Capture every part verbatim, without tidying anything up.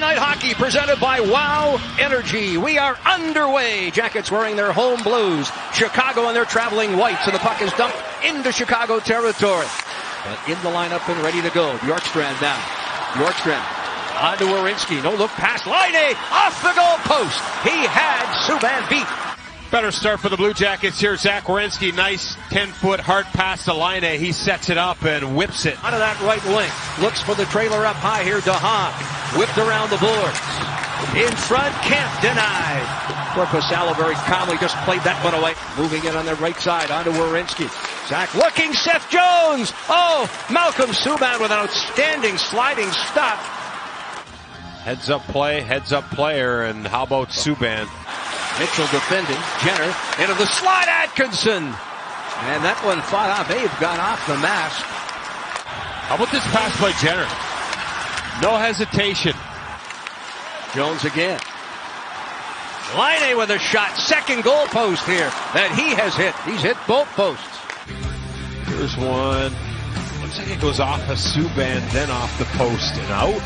Night Hockey presented by Wow Energy. We are underway. Jackets wearing their home blues. Chicago and their traveling whites. And the puck is dumped into Chicago territory. But in the lineup and ready to go. Bjorkstrand now. Bjorkstrand on to Werenski. No look pass. Laine off the goal post. He had Subban beat. Better start for the Blue Jackets here. Zach Werenski, nice ten-foot hard pass to Laine. He sets it up and whips it. Out of that right wing. Looks for the trailer up high here. DeHaan whipped around the boards. In front, Kemp denied. Korpisalo very calmly just played that one away. Moving in on the right side onto Werenski. Zach looking. Seth Jones. Oh, Malcolm Subban with an outstanding sliding stop. Heads up play, heads up player, and how about Subban? Mitchell defending. Jenner into the slot. Atkinson. And that one fought off. They've gone off the mask. How about this pass by Jenner? No hesitation. Jones again. Laine with a shot. Second goal post here that he has hit. He's hit both posts. Here's one. Looks like it goes off of Subban, then off the post and out.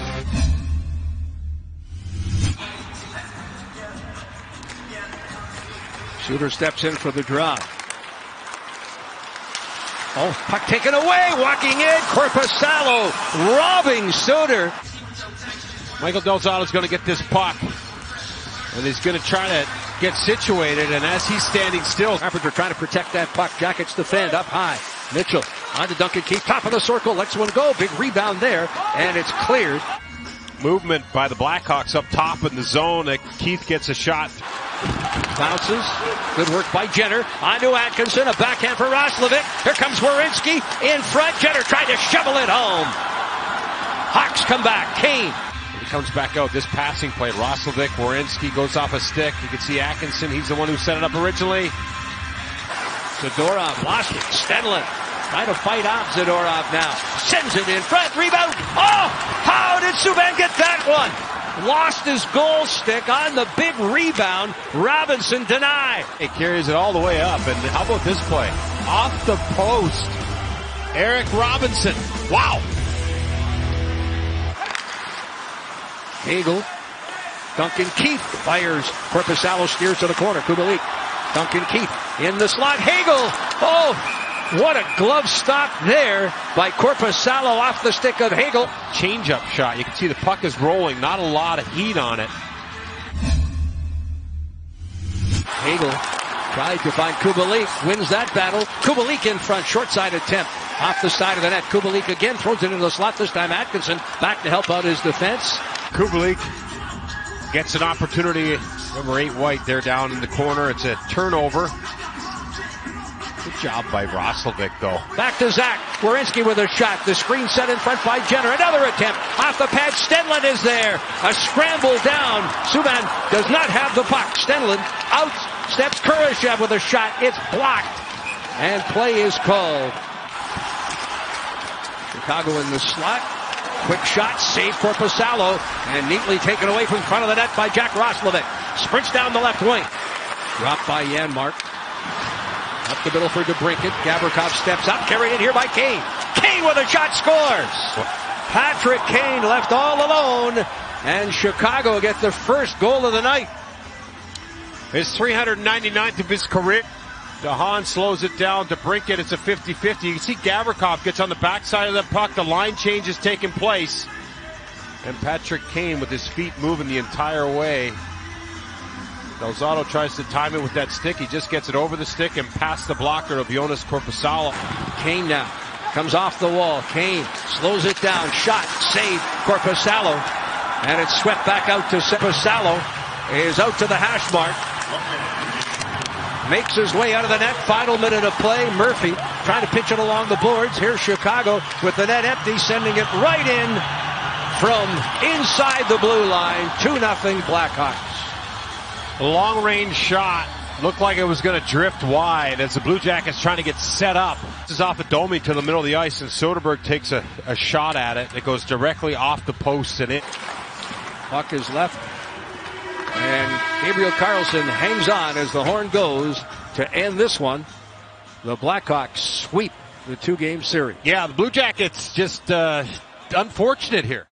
Suter steps in for the draw. Oh, puck taken away. Walking in. Korpisalo robbing Suter. Michael Del Zotto's going to get this puck. And he's going to try to get situated. And as he's standing still, Carpenter trying to protect that puck. Jackets defend up high. Mitchell on to Duncan Keith. Top of the circle. Lets one go. Big rebound there. And it's cleared. Movement by the Blackhawks up top in the zone. Keith gets a shot. Bounces. Good work by Jenner. On to Atkinson. A backhand for Roslovic. Here comes Werenski in front. Jenner tried to shovel it home. Hawks come back. Kane. He comes back out. This passing play. Roslovic. Werenski goes off a stick. You can see Atkinson. He's the one who set it up originally. Zadorov lost it. Stenlund trying to fight off Zadorov now. Sends it in front. Rebound. Oh! How did Subban get that one? Lost his goal stick on the big rebound. Robinson denied. He carries it all the way up. And how about this play? Off the post. Eric Robinson. Wow. Hagel. Duncan Keith fires. Korpisalo steers to the corner. Kubalik. Duncan Keith in the slot. Hagel. Oh! What a glove stop there by Korpisalo off the stick of Hagel. Change-up shot. You can see the puck is rolling. Not a lot of heat on it. Hagel tried to find Kubalik. Wins that battle. Kubalik in front. Short-side attempt. Off the side of the net. Kubalik again throws it into the slot. This time Atkinson back to help out his defense. Kubalik gets an opportunity. Number eight White there down in the corner. It's a turnover. Good job by Roslovic, though. Back to Zach. Werenski with a shot. The screen set in front by Jenner. Another attempt. Off the pad. Stenlund is there. A scramble down. Subban does not have the puck. Stenlund out. Steps Kurashev with a shot. It's blocked. And play is called. Chicago in the slot. Quick shot. Save Korpisalo. And neatly taken away from front of the net by Jack Roslovic. Sprints down the left wing. Dropped by Janmark. Up the middle for DeBrincat. Gavrikov steps up. Carried in here by Kane. Kane with a shot scores. Patrick Kane left all alone. And Chicago get the first goal of the night. His three hundred ninety-ninth of his career. DeHaan slows it down. DeBrincat, it's a fifty-fifty. You can see Gavrikov gets on the backside of the puck. The line change is taking place. And Patrick Kane with his feet moving the entire way. Del Zotto tries to time it with that stick. He just gets it over the stick and past the blocker of Joonas Korpisalo. Kane now comes off the wall. Kane slows it down. Shot. Save. Korpisalo. And it's swept back out to Korpisalo. Is out to the hash mark. Makes his way out of the net. Final minute of play. Murphy trying to pitch it along the boards. Here's Chicago with the net empty, sending it right in from inside the blue line. two nothing Blackhawks. Long range shot. Looked like it was going to drift wide as the Blue Jackets trying to get set up. This is off of Domi to the middle of the ice, and Soderberg takes a, a shot at it. It goes directly off the post and it. Puck is left. And Gabriel Carlsson hangs on as the horn goes to end this one. The Blackhawks sweep the two-game series. Yeah, the Blue Jackets just uh, unfortunate here.